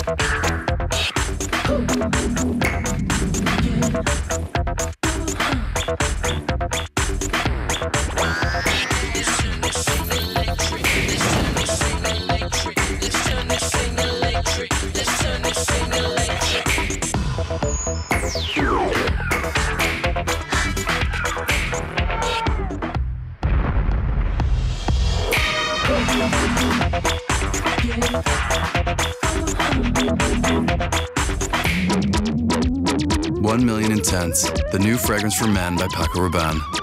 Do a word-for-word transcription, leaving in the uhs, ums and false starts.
One Million Intense, the new fragrance for men by Paco Rabanne.